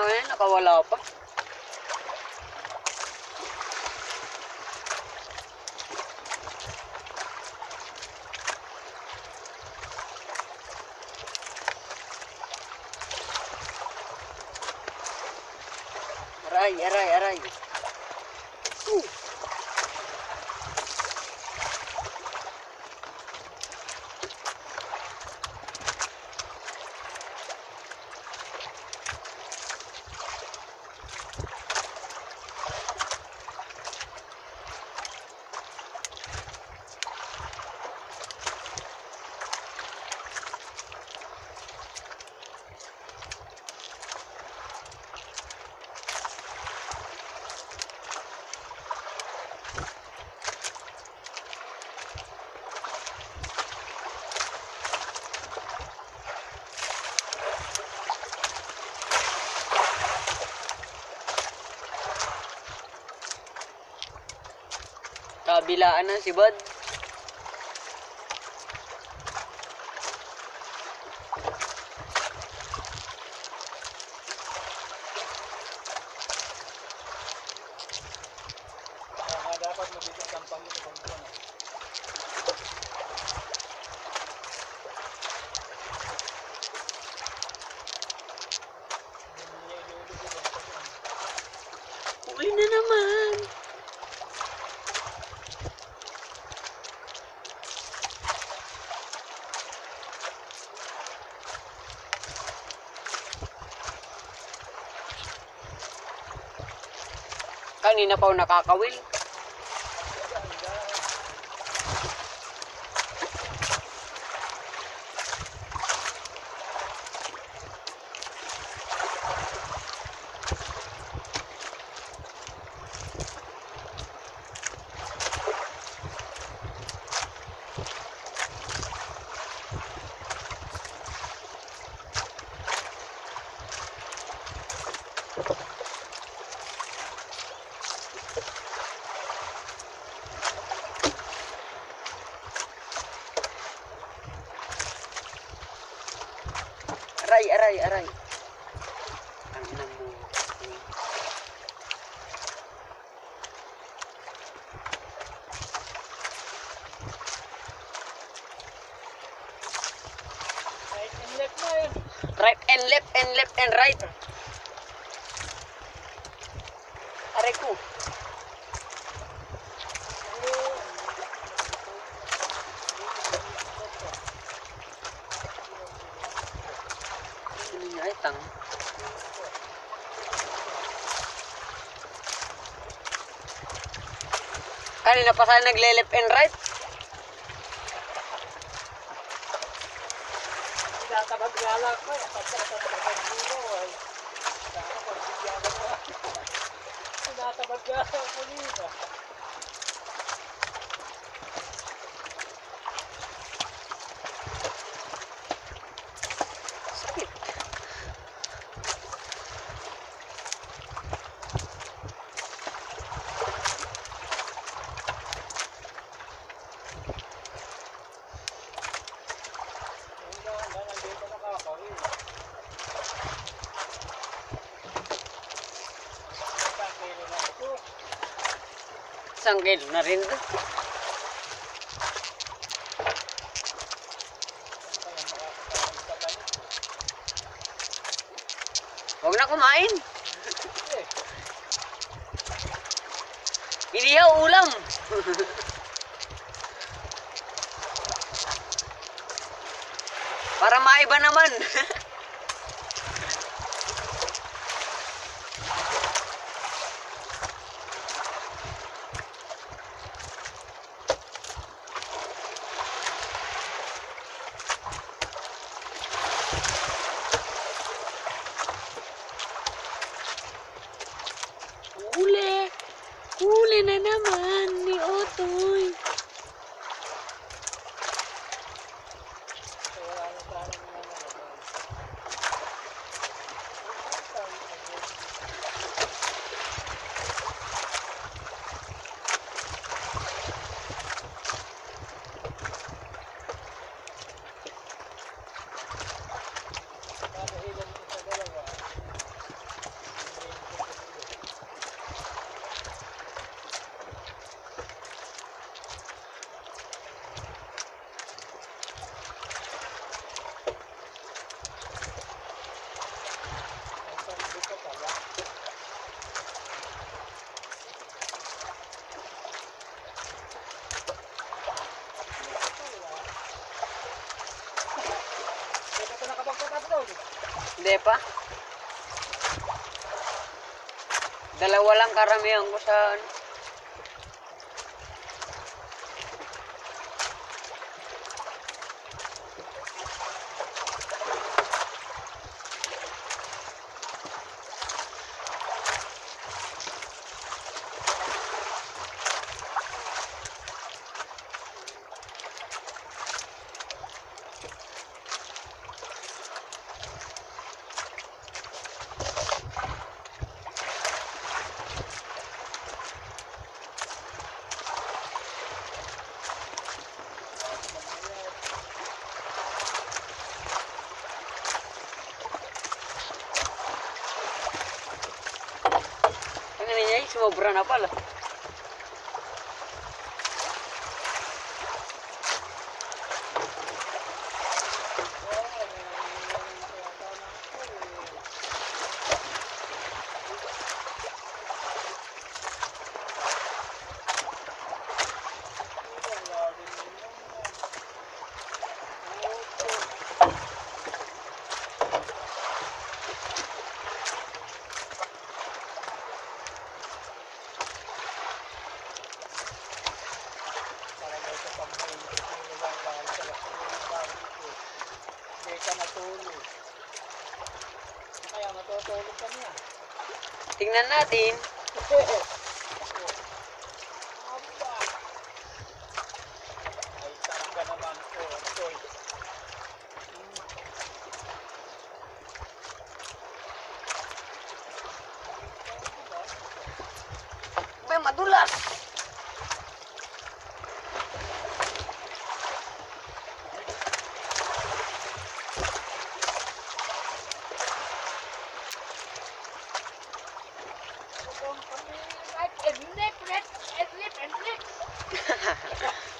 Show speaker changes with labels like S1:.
S1: ngayon, nakawala pa. Aray. Kabilaan na si Bud.
S2: Dapat mabigat ang pangit sa pagbuwan.
S1: Uwi na naman. Kanina pa ako nakakawil. Aray. Ang ina mo.
S2: Right and left na yun.
S1: Right and left and right. Aray ko. Ay, tang. Kanina pa sana nagle-left and right.
S2: Tinatabag gala ko. Tinatabag gala ko nito.
S1: Isang kilo na rin to. Huwag na kumain. Inihaw ulam. Para maiba naman. Huli na naman ni Otoy. pa. Dalawa lang karamihan ko sa ano. Ang ano niya, sumobra na pala.
S2: Hindi ka natulog. Kaya matutulog ka niya.
S1: Tingnan natin.
S2: Aba! Ay, saan ka naman po, Toy?
S1: May madulas.
S2: Enlik!